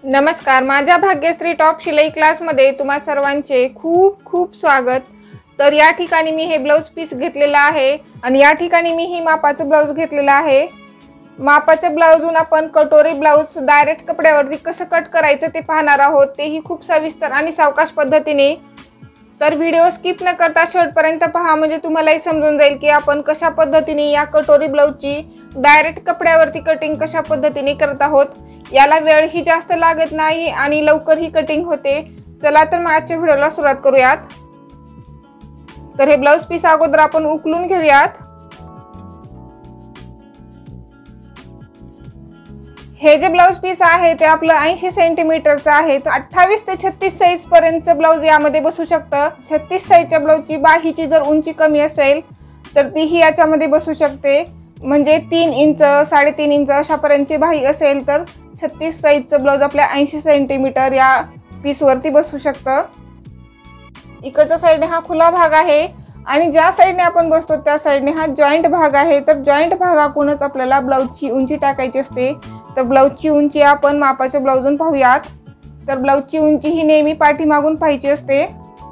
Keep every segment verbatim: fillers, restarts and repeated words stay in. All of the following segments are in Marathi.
नमस्कार, माझ्या भाग्यश्री टॉप शिलाई क्लासमध्ये तुम्हा सर्वांचे खूप खूप स्वागत। तर या ठिकाणी मी हे ब्लाउज पीस घेतलेला आहे आणि या ठिकाणी मी ही मापाचं ब्लाउज घेतलेला आहे। मापाच्या ब्लाउजून आपण कटोरी ब्लाउज डायरेक्ट कपड्यावरती कसं कट करायचं ते पाहणार आहोत, तेही खूप सविस्तर आणि सावकाश पद्धतीने। तर व्हिडिओ स्किप न करता शेवटपर्यंत पहा, म्हणजे तुम्हालाही समजून जाईल की आपण कशा पद्धतीने या कटोरी ब्लाउजची डायरेक्ट कपड्यावरती कटिंग कशा पद्धतीने करत आहोत। याला वेळ ही जास्त लागत नाही आणि लवकर ही कटिंग होते। चला तर मग आजच्या व्हिडिओला सुरुवात करूयात। तर हे ब्लाउज पीस अगोदर आपण उकलून घेऊयात। हे जे ब्लाउज पीस आहे ते आपलं ऐंशी सेंटीमीटरचं आहे। अठ्ठावीस ते छत्तीस साइज पर्यंत ब्लाउज यामध्ये बसू शकतं। छत्तीस साइजच्या ब्लाउजची बाहीची जर उंची कमी असेल तर तीही याच्यामध्ये बसू शकते, म्हणजे तीन इंच साडेतीन इंच अशापर्यंतची बाही असेल तर छत्तीस साइजचं ब्लाउज आपल्या ऐंशी सेंटीमीटर या पीसवरती बसू शकतं। इकडच्या साईडने हा खुला भाग आहे आणि ज्या साईडने आपण बसतो त्या साईडने हा जॉइंट भाग आहे। तर जॉइंट भागातूनच आपल्याला ब्लाउजची उंची टाकायची असते। तर ब्लाउजची उंची आपण मापाच्या ब्लाउजून पाहूयात। तर ब्लाउजची उंची ही नेहमी पाठीमागून पाहायची असते।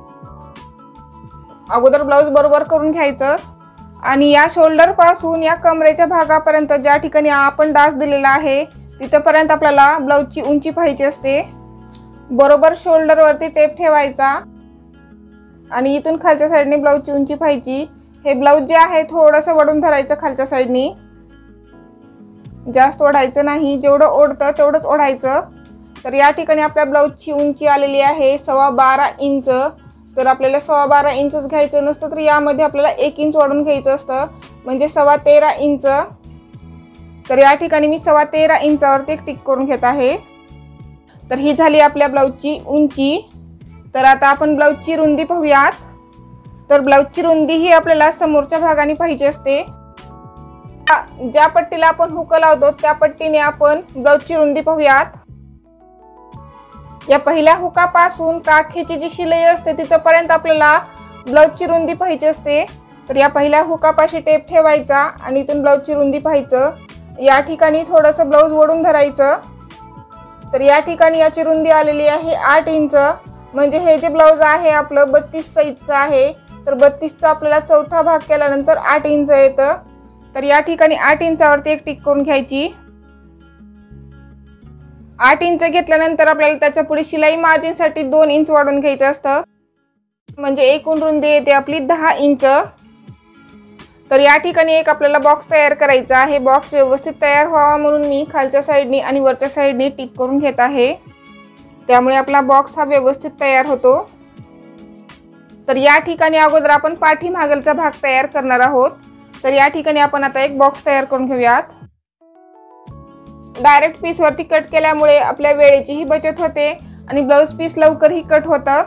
अगोदर ब्लाउज बरोबर करून घ्यायचं आणि या शोल्डर पासून या कमरेच्या भागापर्यंत ज्या ठिकाणी आपण डास दिलेला आहे तिथपर्यंत आपल्याला ब्लाउजची उंची पाहायची असते। बरोबर शोल्डरवरती टेप ठेवायचा आणि इथून खालच्या साईडने ब्लाउजची उंची पाहायची। हे ब्लाउज जे आहे थोडंसं वळून धरायचं खालच्या साईडने, जास्त ओढायचं नाही, जेवढं ओढतं तेवढंच ओढायचं। तर या ठिकाणी आपल्या ब्लाउजची उंची आलेली आहे सव्वा बारा इंच। तर आपल्याला सव्वा बारा इंचच घ्यायचं नसतं तर यामध्ये आपल्याला एक इंच वाढून घ्यायचं असतं, म्हणजे सव्वा तेरा इंच। तर या ठिकाणी मी सव्वा तेरा इंचावरती एक टिक करून घेत आहे। तर ही झाली आपल्या ब्लाउजची उंची। तर आता आपण ब्लाउजची रुंदी पाहूयात। तर ब्लाउजची रुंदी ही आपल्याला समोरच्या भागाने पाहिजे असते। ज्या पट्टीला आपण हुक लावतो त्या पट्टीने आपण ब्लाउजची रुंदी पाहूयात। या पहिल्या हुकापासून काखेची जी शिलाई असते तिथपर्यंत आपल्याला ब्लाउजची रुंदी पाहिजे असते। तर या पहिल्या हुकापाशी टेप ठेवायचा आणि इथून ब्लाउजची रुंदी पाहायचं। या ठिकाणी थोडंसं ब्लाउज वळून धरायचं। तर या ठिकाणी याची रुंदी आलेली आहे आठ इंच, म्हणजे हे जे ब्लाउज आहे आपलं बत्तीस साइजचं आहे। तर बत्तीसचा आपल्याला चौथा भाग केल्यानंतर आठ इंच येतं। तर या ठिकाणी आठ इंचावरती एक टिक करून घ्यायची। आठ इंच घेतल्यानंतर आपल्याला त्याच्या पुढे शिलाई मार्जिनसाठी दोन इंच वाढवून घ्यायचं असतं, म्हणजे एकूण रुंदी येते आपली दहा इंच। तर या ठिकाणी एक आपल्याला बॉक्स तयार करायचा आहे। बॉक्स व्यवस्थित तयार व्हावा म्हणून मी खालच्या साईडने आणि वरच्या साईडने टिक करून घेत आहे, त्यामुळे आपला बॉक्स हा व्यवस्थित तयार होतो। तर या ठिकाणी अगोदर आपण पाठीमागलचा भाग तयार करणार आहोत। तर या ठिकाणी आपण आता एक बॉक्स तयार करून घेऊयात। डायरेक्ट पीस वरती कट केल्यामुळे आपल्या वेळेचीही बचत होते आणि ब्लाउज पीस लवकरही कट होतं।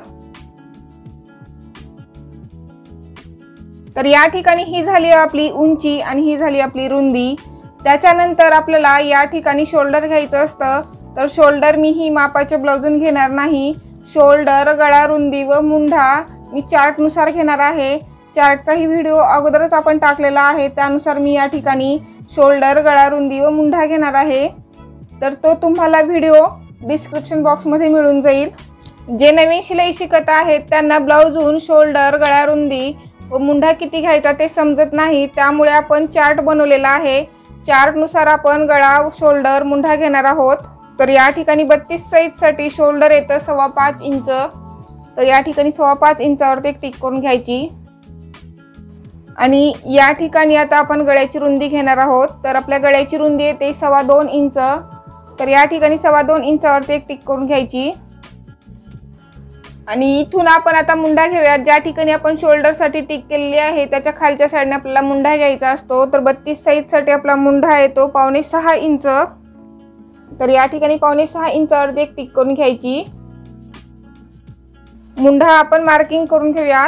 तर या ठिकाणी ही झाली आपली उंची आणि ही झाली आपली रुंदी। त्याच्यानंतर आपल्याला या ठिकाणी शोल्डर घ्यायचं असतं। तर शोल्डर मी ही मापाच्या ब्लाउजून घेणार नाही। शोल्डर, गळा रुंदी व मुंढा मी चार्टनुसार घेणार आहे। चार्टचाही व्हिडिओ अगोदरच आपण टाकलेला आहे, त्यानुसार मी या ठिकाणी शोल्डर, गळा रुंदी व मुंढा घेणार आहे। तर तो तुम्हाला व्हिडिओ डिस्क्रिप्शन बॉक्समध्ये मिळून जाईल। जे नवीन शिलाई शिकत आहेत त्यांना ब्लाउजहून शोल्डर, गळा रुंदी व मुंढा किती घ्यायचा ते समजत नाही, त्यामुळे आपण चार्ट बनवलेला आहे। चार्टनुसार आपण गळा, शोल्डर, मुंढा घेणार आहोत। तर या ठिकाणी बत्तीस साइजसाठी शोल्डर येतं सव्वा पाच इंच। तर या ठिकाणी सव्वा पाच इंचावरती एक टिक करून घ्यायची आणि या ठिकाणी आता आपण गळ्याची रुंदी घेणार आहोत। तर आपल्या गळ्याची रुंदी येते सव्वा दोन इंच। तर या ठिकाणी सव्वा दोन इंचावरती एक टिक करून घ्यायची आणि इथून आपण आता मुंढा घेऊयात। ज्या ठिकाणी आपण शोल्डरसाठी टिक केलेली आहे त्याच्या खालच्या साईडने आपल्याला मुंढा घ्यायचा असतो। तर बत्तीस साइजसाठी आपला मुंढा येतो पावणे सहा इंच। तर या ठिकाणी पावणे सहा इंचावरती एक टिक करून घ्यायची। मुंढा आपण मार्किंग करून घेऊयात।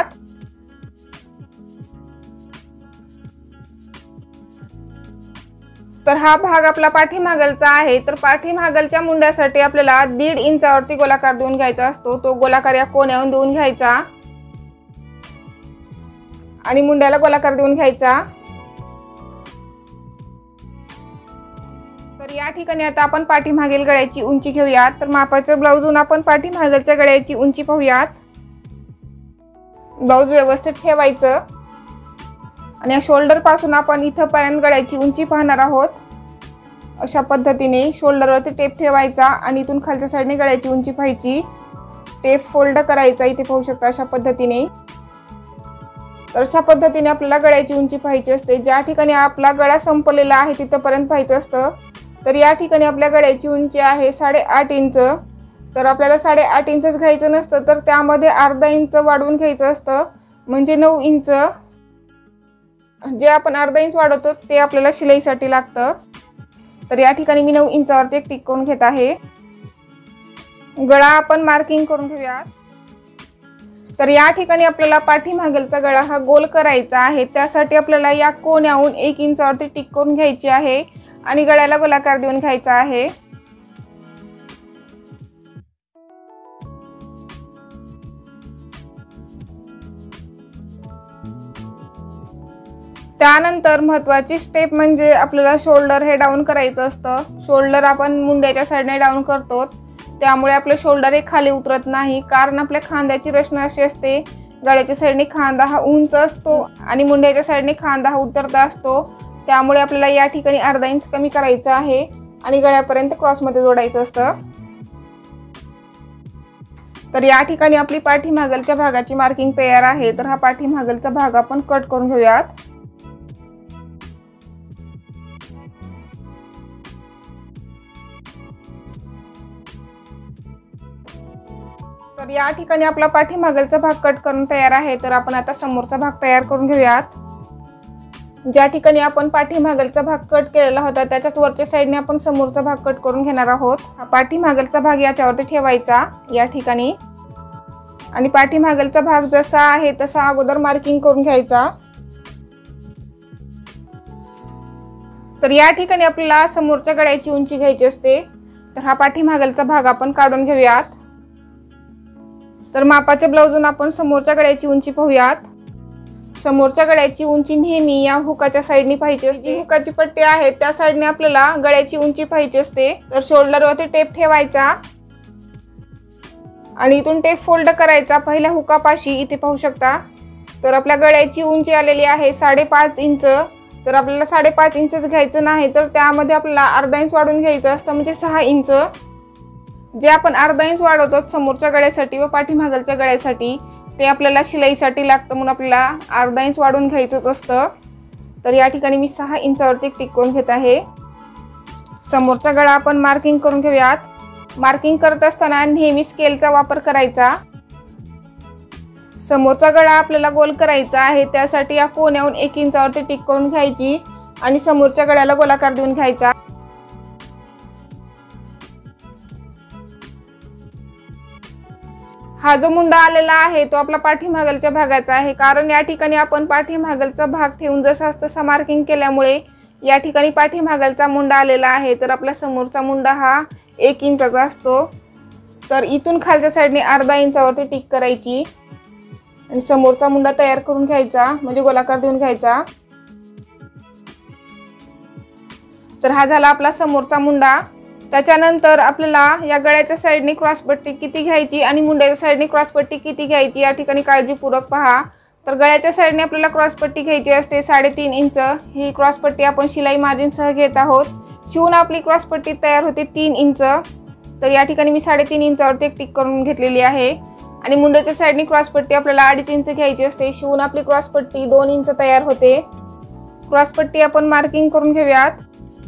तर हा भाग आपला पाठीमागलचा आहे। तर पाठीमागलच्या मुंड्यासाठी आपल्याला दीड इंचावरती गोलाकार देऊन घ्यायचा असतो। तो गोलाकार या कोण्यावरून देऊन घ्यायचा आणि मुंड्याला गोलाकार देऊन घ्यायचा। तर या ठिकाणी आता आपण पाठीमागील गळ्याची उंची घेऊयात। तर मापाचं ब्लाऊजहून आपण पाठीमागलच्या गळ्याची उंची पाहूयात। ब्लाऊज व्यवस्थित ठेवायचं आणि या शोल्डर पासून आपण इथपर्यंत गळ्याची उंची पाहणार आहोत। अशा पद्धतीने शोल्डरवरती टेप ठेवायचा आणि इथून खालच्या साईडने गळ्याची उंची पाहायची। टेप फोल्ड करायचा, इथे पाहू शकता अशा पद्धतीने। तर अशा पद्धतीने आपल्याला गळ्याची उंची पाहायची असते। ज्या ठिकाणी आपला गळा संपलेला आहे तिथपर्यंत पाहायचं असतं। तर या ठिकाणी आपल्या गळ्याची उंची आहे साडेआठ इंच। तर आपल्याला साडेआठ इंचच घ्यायचं नसतं, तर त्यामध्ये अर्धा इंच वाढवून घ्यायचं असतं, म्हणजे नऊ इंच। जे आपण अर्धा इंच वाढवतो ते आपल्याला शिलाईसाठी लागतं। तर या ठिकाणी मी नऊ इंचावरती एक टिक करून घेत आहे। गळा आपण मार्किंग करून घेऊयात। तर या ठिकाणी आपल्याला पाठीमागलचा गळा हा गोल करायचा आहे। त्यासाठी आपल्याला या कोण्याहून एक इंचावरती टिक करून घ्यायची आहे आणि गळ्याला गोलाकार देऊन घ्यायचा आहे। त्यानंतर महत्त्वाची स्टेप म्हणजे आपल्याला शोल्डर हे डाऊन करायचं असतं। शोल्डर आपण मुंड्याच्या साईडने डाऊन करतो, त्यामुळे आपलं शोल्डर हे खाली उतरत नाही। कारण आपल्या खांद्याची रचना अशी असते, गळ्याच्या साईडने खांदा हा उंच असतो आणि मुंड्याच्या साईडने खांदा हा उतरता असतो। त्यामुळे आपल्याला या ठिकाणी अर्धा इंच कमी करायचं आहे आणि गळ्यापर्यंत क्रॉसमध्ये जोडायचं असतं। तर या ठिकाणी आपली पाठीमागलच्या भागाची मार्किंग तयार आहे। तर हा पाठीमागलचा भाग आपण कट करून घेऊयात। तर या ठिकाणी आपला पाठीमागलचा भाग कट करून तयार आहे। तर आपण आता समोरचा भाग तयार करून घेऊयात। ज्या ठिकाणी आपण पाठीमागलचा भाग कट केलेला होता त्याच्याच वरच्या साईडने आपण समोरचा भाग कट करून घेणार आहोत। हा पाठीमागलचा भाग याच्यावरती ठेवायचा या ठिकाणी आणि पाठीमागलचा भाग जसा आहे तसा अगोदर मार्किंग करून घ्यायचा। तर या ठिकाणी आपल्याला समोरच्या गळ्याची उंची घ्यायची असते। तर हा पाठीमागलचा भाग आपण काढून घेऊयात। तर मापाच्या ब्लाऊजहून आपण समोरच्या गळ्याची उंची पाहूयात। समोरच्या गळ्याची उंची नेहमी या हुकाच्या साईडने पाहायची असते। जी हुकाची पट्टी आहे त्या साईडने आपल्याला गळ्याची उंची पाहायची असते। तर शोल्डरवरती टेप ठेवायचा आणि इथून टेप फोल्ड करायचा पहिल्या हुकापाशी, इथे पाहू शकता। तर आपल्या गळ्याची उंची आलेली आहे साडेपाच इंच। तर आपल्याला साडेपाच इंचच घ्यायचं नाही, तर त्यामध्ये आपल्याला अर्धा इंच वाढवून घ्यायचं असतं, म्हणजे सहा इंच। जे आपण अर्धा इंच वाढवतो समोरच्या गळ्यासाठी व पाठीमागलच्या गळ्यासाठी, ते आपल्याला शिलाईसाठी लागतं, म्हणून आपल्याला अर्धा इंच वाढवून घ्यायचंच असतं। तर या ठिकाणी मी सहा इंचावरती टिक करून घेत आहे। समोरचा गळा आपण मार्किंग करून घेऊयात। मार्किंग करत असताना नेहमी स्केलचा वापर करायचा। समोरचा गळा आपल्याला गोल करायचा आहे, त्यासाठी या कोण्याहून एक इंचावरती टिक करून घ्यायची आणि समोरच्या गळ्याला गोलाकार देऊन घ्यायचा। हा जो मुंडा आलेला आहे तो आपला पाठीमागलच्या भागाचा आहे, कारण या ठिकाणी आपण पाठीमागलचा भाग ठेवून जसा तसा मार्किंग केल्यामुळे या ठिकाणी पाठीमागलचा मुंडा आलेला आहे। तर आपला समोरचा मुंडा हा एक इंचाचा असतो। तर इथून खालच्या साईडने अर्धा इंचावरती टिक करायची आणि समोरचा मुंडा तयार करून घ्यायचा, म्हणजे गोलाकार देऊन घ्यायचा। तर हा झाला आपला समोरचा मुंडा। त्याच्यानंतर आपल्याला या गळ्याच्या साईडने क्रॉसपट्टी किती घ्यायची आणि मुंड्याच्या साईडने क्रॉसपट्टी किती घ्यायची या ठिकाणी काळजीपूर्वक पहा। तर गळ्याच्या साईडने आपल्याला क्रॉसपट्टी घ्यायची असते साडेतीन इंच। ही क्रॉसपट्टी आपण शिलाई मार्जिनसह घेत आहोत। शिवून आपली क्रॉसपट्टी तयार होते तीन इंच। तर या ठिकाणी मी साडेतीन इंचावरती एक टिक करून घेतलेली आहे आणि मुंड्याच्या साईडने क्रॉसपट्टी आपल्याला अडीच इंच घ्यायची असते। शिवून आपली क्रॉसपट्टी दोन इंच तयार होते। क्रॉसपट्टी आपण मार्किंग करून घेऊयात।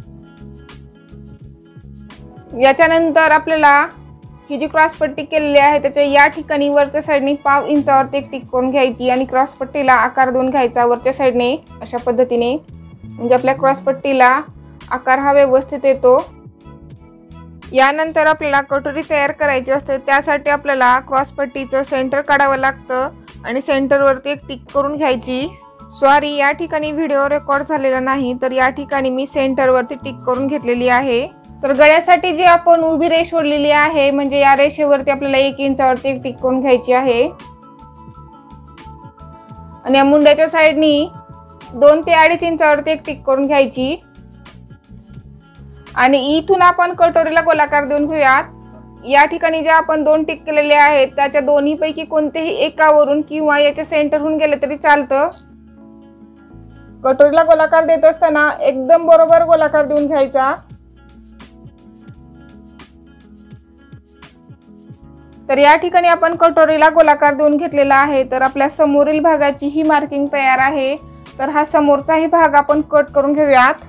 याच्यानंतर आपल्याला ही जी क्रॉसपट्टी केलेली आहे त्याच्या या ठिकाणी वरच्या साईडने पाव इंचावरती एक टिक करून घ्यायची आणि क्रॉसपट्टीला आकार देऊन घ्यायचा वरच्या साईडने अशा पद्धतीने, म्हणजे आपल्या क्रॉसपट्टीला आकार हा व्यवस्थित येतो। यानंतर आपल्याला कटोरी तयार करायची असते, त्यासाठी आपल्याला क्रॉसपट्टीचं सेंटर काढावं लागतं आणि सेंटरवरती एक टिक करून घ्यायची। सॉरी, या ठिकाणी व्हिडिओ रेकॉर्ड झालेला नाही, तर या ठिकाणी मी सेंटरवरती टिक करून घेतलेली आहे। तर गळ्यासाठी जी आपण उभी रेष ओढलेली आहे, म्हणजे या रेषेवरती आपल्याला एक इंचावरती एक टिक करून घ्यायची आहे आणि या मुंड्याच्या साईडनी दोन ते अडीच इंचावरती एक टिक करून घ्यायची आणि इथून आपण कटोरीला गोलाकार देऊन घेऊयात। या ठिकाणी जे आपण दोन टिक केलेले आहेत त्याच्या दोन्ही पैकी कोणतेही एकावरून किंवा याच्या सेंटरहून गेले तरी चालतं। कटोरीला गोलाकार देत असताना एकदम बरोबर गोलाकार देऊन घ्यायचा। तर या ठिकाणी आपण कटोरीला गोलाकार देऊन घेतलेला आहे। तर आपल्या समोरील भागाची ही मार्किंग तयार आहे। तर हा समोरचाही भाग आपण कट करून घेऊयात।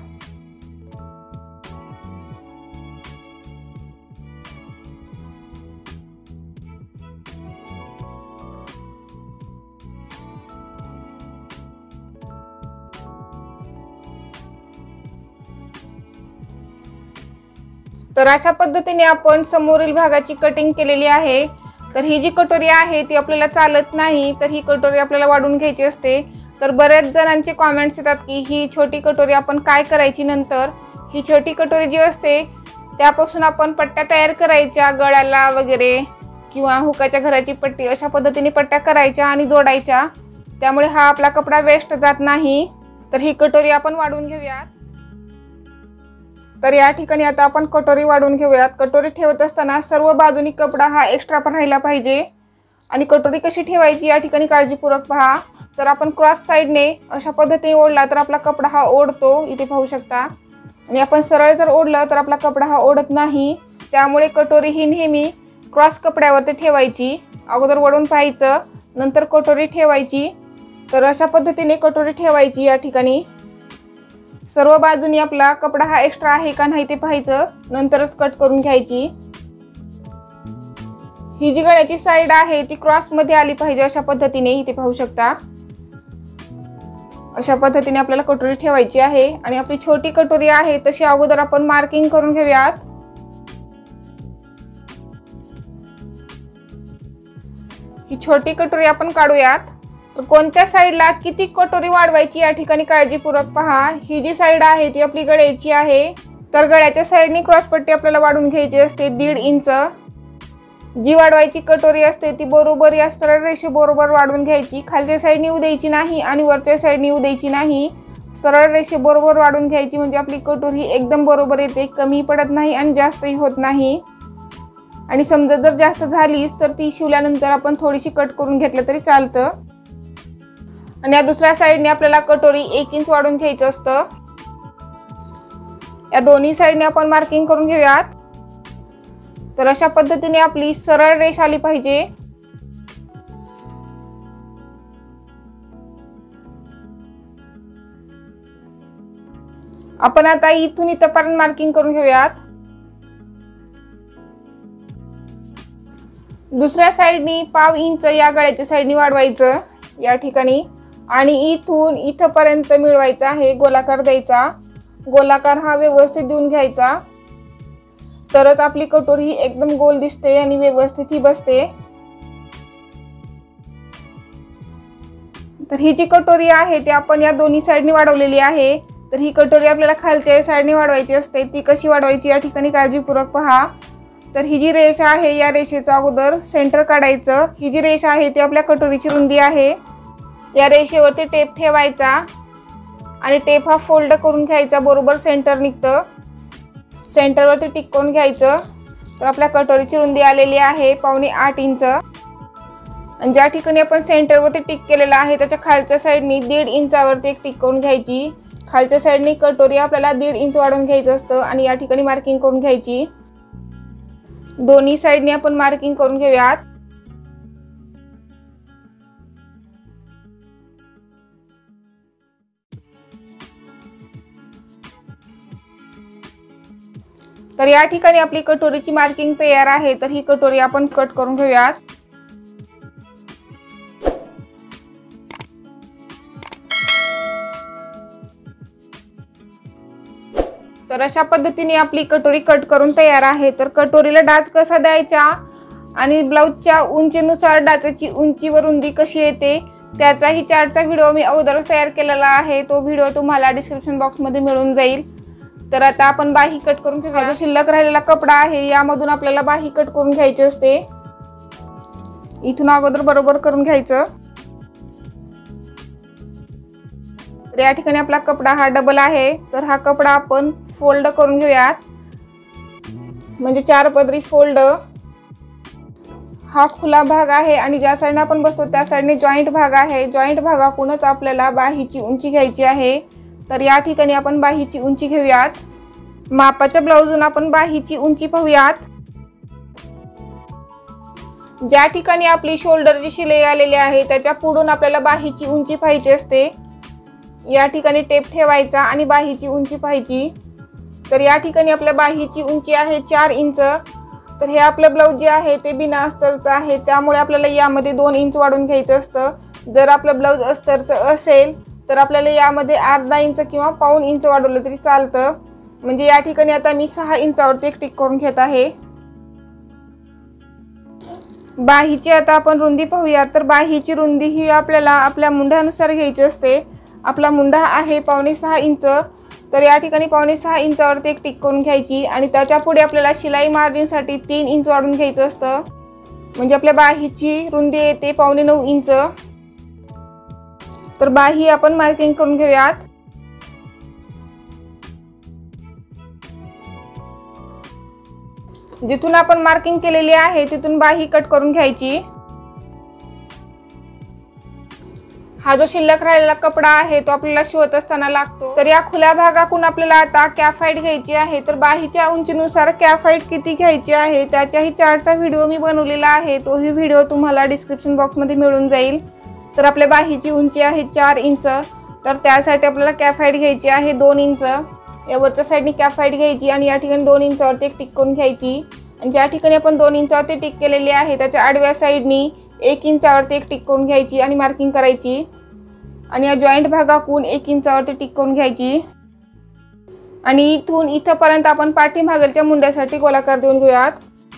तर अशा पद्धतीने आपण समोरील भागाची कटिंग केलेली आहे। तर ही जी कटोरी आहे ती आपल्याला चालत नाही, तर ही कटोरी आपल्याला वाढवून घ्यायची असते। तर बरेच जणांचे कमेंट्स येतात की ही छोटी कटोरी आपण काय करायची नंतर। ही छोटी कटोरी जी असते त्यापासून आपण पट्ट्या तयार करायच्या गळ्याला वगैरे, किंवा हुकाच्या घराची पट्टी, अशा पद्धतीने पट्ट्या करायच्या आणि जोडायच्या। त्यामुळे हा आपला कपडा वेस्ट जात नाही। तर ही कटोरी आपण वाढवून घेऊयात। तर या ठिकाणी आता आपण कटोरी वाढवून घेऊयात। कटोरी ठेवत असताना सर्व बाजूनी कपडा हा एक्स्ट्रा पण राहिला पाहिजे। आणि कटोरी कशी ठेवायची या ठिकाणी काळजीपूर्वक पहा। तर आपण क्रॉस साईडने अशा पद्धतीने ओढला तर आपला कपडा हा ओढतो, इथे पाहू शकता। आणि आपण सरळ जर ओढलं तर आपला कपडा हा ओढत नाही। त्यामुळे कटोरी ही नेहमी क्रॉस कपड्यावरती ठेवायची। अगोदर वळून पाहायचं, नंतर कटोरी ठेवायची। तर अशा पद्धतीने कटोरी ठेवायची। या ठिकाणी सर्व बाजूनी आपला कपडा हा एक्स्ट्रा आहे का नाही ते पाहायचं, नंतरच कट करून घ्यायची। ही जी गळ्याची साईड आहे ती क्रॉस मध्ये आली पाहिजे, अशा पद्धतीने इथे पाहू शकता। अशा पद्धतीने आपल्याला कटोरी ठेवायची आहे। आणि आपली छोटी कटोरी आहे तशी अगोदर आपण मार्किंग करून घेऊयात। ही छोटी कटोरी आपण काढूयात। तर कोणत्या साईडला किती कटोरी वाढवायची या ठिकाणी काळजीपूर्वक पहा। ही जी साईड आहे ती आपली गळ्याची आहे। तर गळ्याच्या साईडनी क्रॉस पट्टी आपल्याला वाढवून घ्यायची असते दीड इंच। जी वाढवायची कटोरी असते ती बरोबर या सरळ रेषे बरोबर वाढवून घ्यायची। खालच्या साईडनी येऊ द्यायची नाही आणि वरच्या साईडनी येऊ द्यायची नाही। सरळ रेषे बरोबर वाढवून घ्यायची, म्हणजे आपली कटोरी एकदम बरोबर येते, कमी पडत नाही आणि जास्तही होत नाही। आणि समजा जर जास्त झालीच तर ती शिवल्यानंतर आपण थोडीशी कट करून घेतलं तरी चालतं। आणि या दुसऱ्या साईडने आपल्याला कटोरी एक इंच वाढवून घ्यायचं असतं। या दोन्ही साईडने आपण मार्किंग करून घेऊयात। तर अशा पद्धतीने आपली सरळ रेष आली पाहिजे। आपण आता इथून इथपर्यंत मार्किंग करून घेऊयात। दुसऱ्या साईडनी पाव इंच या गळ्याच्या साईडनी वाढवायचं या ठिकाणी। आणि इथून इथपर्यंत मिळवायचा आहे, गोलाकार द्यायचा। गोलाकार हा व्यवस्थित देऊन घ्यायचा, तरच आपली कटोरी ही एकदम गोल दिसते आणि व्यवस्थित ही बसते। तर ही जी कटोरी आहे ती आपण या दोन्ही साईडनी वाढवलेली आहे। तर ही कटोरी आपल्याला खालच्या साईडनी वाढवायची असते। ती कशी वाढवायची या ठिकाणी काळजीपूर्वक पहा। तर ही जी रेष आहे या रेषेचा अगोदर सेंटर काढायचं। ही जी रेष आहे ती आपल्या कटोरीची रुंदी आहे। या रेषेवरती टेप ठेवायचा आणि टेप हा फोल्ड करून घ्यायचा, बरोबर सेंटर निघतं। सेंटरवरती टिक करून घ्यायचं। तर आपल्या कटोरीची रुंदी आलेली आहे पावणे आठ इंच। आणि ज्या ठिकाणी आपण सेंटरवरती टिक केलेला आहे त्याच्या खालच्या साईडनी दीड इंचावरती एक टिक करून घ्यायची। खालच्या साईडनी कटोरी आपल्याला दीड इंच वाढवून घ्यायचं असतं आणि या ठिकाणी मार्किंग करून घ्यायची। दोन्ही साईडनी आपण मार्किंग करून घेऊयात। तर या ठिकाणी आपली कटोरीची मार्किंग तयार आहे। तर ही कटोरी आपण कट करून घेऊयात। तर अशा पद्धतीने आपली कटोरी कट करून तयार आहे। तर कटोरीला डाच कसा द्यायचा आणि ब्लाउजच्या उंचीनुसार डाचाची उंची व रुंदी कशी येते त्याचाही चार्टचा व्हिडिओ मी अगोदरच तयार केलेला आहे। तो व्हिडिओ तुम्हाला डिस्क्रिप्शन बॉक्समध्ये मिळून जाईल। तर आता आपण बाही कट करून घेऊया। जो शिल्लक राहिलेला कपडा आहे यामधून आपल्याला बाही कट करून घ्यायची असते। इथून अगोदर बरोबर करून घ्यायचं। तर या ठिकाणी आपला कपडा हा डबल आहे। तर हा कपडा आपण फोल्ड करून घेऊयात म्हणजे चार पदरी फोल्ड। हा खुला भाग आहे आणि ज्या साईडने आपण बसतो त्या साईडने जॉईंट भाग आहे। जॉईंट भागाकूनच आपल्याला बाहीची उंची घ्यायची आहे। तर या ठिकाणी आपण बाहीची उंची घेऊयात। मापाच्या ब्लाऊजून आपण बाहीची उंची पाहूयात। ज्या ठिकाणी आपली शोल्डरची शिलाई आलेली आहे त्याच्या पुढून आपल्याला बाहीची उंची पाहिजे असते। या ठिकाणी टेप ठेवायचा आणि बाहीची उंची पाहायची। तर या ठिकाणी आपल्या बाहीची उंची आहे चार इंच। तर हे आपलं ब्लाऊज जे आहे ते बिना अस्तरचं आहे, त्यामुळे आपल्याला यामध्ये दोन इंच वाढवून घ्यायचं असतं। जर आपलं ब्लाऊज अस्तरचं असेल तर आपल्याला यामध्ये अर्धा इंच किंवा पाऊण इंच वाढवलं तरी चालतं। म्हणजे या ठिकाणी आता मी सहा इंचावरती एक टिक करून घेत आहे। बाहीची आता आपण रुंदी पाहूया। तर बाहीची रुंदी ही आपल्याला आपल्या मुंड्यानुसार घ्यायची असते। आपला मुंडा आहे पावणे सहा इंच। तर या ठिकाणी पावणे सहा इंचावरती एक टिक करून घ्यायची आणि त्याच्या पुढे आपल्याला शिलाई मार्जिनसाठी तीन इंच वाढवून घ्यायचं असतं। म्हणजे आपल्या बाहीची रुंदी येते पावणे नऊ इंच। तर बाही आपण मार्किंग करून घेऊयात। जिथून आपण मार्किंग केलेली आहे तिथून बाही कट करून घ्यायची। हा जो शिल्लक राहिलेला कपडा आहे तो आपल्याला शिवत असताना लागतो। तर या खुल्या भागातून आपल्याला आता कॅप हाईट घ्यायची आहे। तर बाहीच्या उंचीनुसार कॅप हाईट किती घ्यायची आहे त्याच्याही चार्टचा व्हिडिओ मी बनवलेला आहे, तोही व्हिडिओ तुम्हाला डिस्क्रिप्शन बॉक्समध्ये मिळून जाईल। तर आपल्या बाहीची उंची आहे चार इंच। तर त्यासाठी आपल्याला कॅप हाईट घ्यायची आहे दोन इंच। या वरच्या साईडने कॅप हाईट घ्यायची आणि या ठिकाणी दोन इंचावरती एक टिक करून घ्यायची। आणि ज्या ठिकाणी आपण दोन इंचावरती टिक केलेली आहे त्याच्या आडव्या साईडनी एक इंचावरती एक टिक करून घ्यायची आणि मार्किंग करायची। आणि या जॉईंट भागाकून एक इंचावरती टिक करून घ्यायची। आणि इथून इथपर्यंत आपण पाठीमागच्या मुंड्यासाठी गोलाकार देऊन घेऊयात।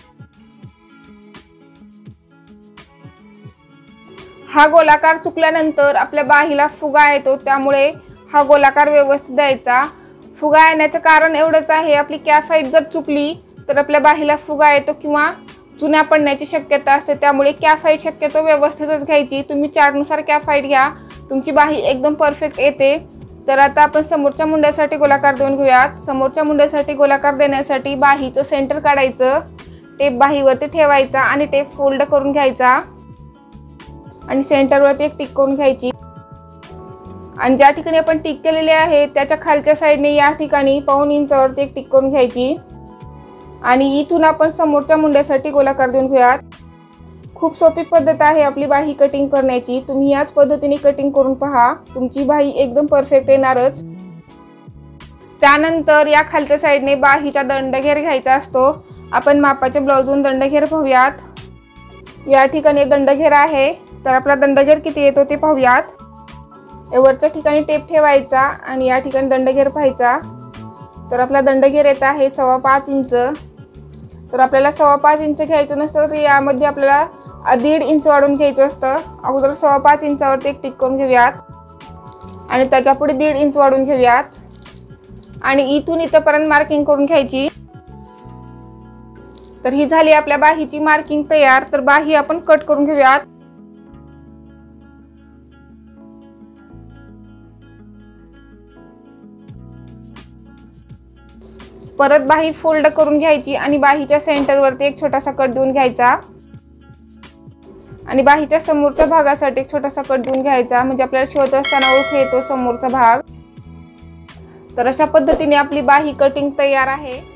हा गोलाकार चुकल्यानंतर आपल्या बाहीला फुगा येतो, त्यामुळे हा गोलाकार व्यवस्थित द्यायचा। फुगा येण्याचं कारण एवढंच आहे, आपली कॅप हाईट जर चुकली तर आपल्या बाहीला फुगा येतो किंवा चुन्या पडण्याची शक्यता असते। त्यामुळे कॅप हाईट शक्यतो व्यवस्थितच घ्यायची। तुम्ही चार्टनुसार कॅप हाईट घ्या, तुमची बाही एकदम परफेक्ट येते। तर आता आपण समोरच्या मुंड्यासाठी गोलाकार देऊन घेऊयात। समोरच्या मुंड्यासाठी गोलाकार देण्यासाठी बाहीचं सेंटर काढायचं, टेप बाहीवरती ठेवायचा आणि टेप फोल्ड करून घ्यायचा आणि सेंटरवरती एक टिक करून घ्यायची। आणि ज्या ठिकाणी आपण टिक केलेले आहे त्याच्या खालच्या साईडने या ठिकाणी पाऊण इंचावरती एक टिक करून घ्यायची। आणि इथून आपण समोरच्या मुंड्यासाठी गोलाकार देऊन घेऊयात। खूप सोपी पद्धत आहे आपली बाही कटिंग करण्याची। तुम्ही याच पद्धतीने कटिंग करून पहा, तुमची बाही एकदम परफेक्ट येणारच। त्यानंतर या खालच्या साईडने बाहीचा दंडघेर घ्यायचा असतो। आपण मापाच्या ब्लाऊजून दंडघेर पाहूयात। या ठिकाणी दंडघेर आहे, तर आपला दंडघेर किती येतो ते पाहूयात। वरच्या ठिकाणी टेप ठेवायचा आणि या ठिकाणी दंडघेर पाहायचा। तर आपला दंडघेर येत आहे सव्वा पाच इंच। तर आपल्याला सव्वा पाच इंच घ्यायचं नसतं तर यामध्ये आपल्याला दीड इंच वाढवून घ्यायचं असतं। अगोदर सव्वा पाच इंचावरती एक टिक करून घेऊयात आणि त्याच्या पुढे दीड इंच वाढवून घेऊयात आणि इथून इथपर्यंत मार्किंग करून घ्यायची। तर ही झाली आपल्या बाहीची मार्किंग तयार। तर बाही आपण कट करून घेऊयात। परत बाही फोल्ड करून घ्यायची आणि बाहीच्या सेंटरवरती एक छोटासा कट देऊन घ्यायचा आणि बाहीच्या समोरच्या भागासाठी एक छोटासा कट देऊन घ्यायचा, म्हणजे आपल्याला शिवत असताना ओळख येतो समोरचा भाग। तर अशा पद्धतीने आपली बाही कटिंग तयार आहे।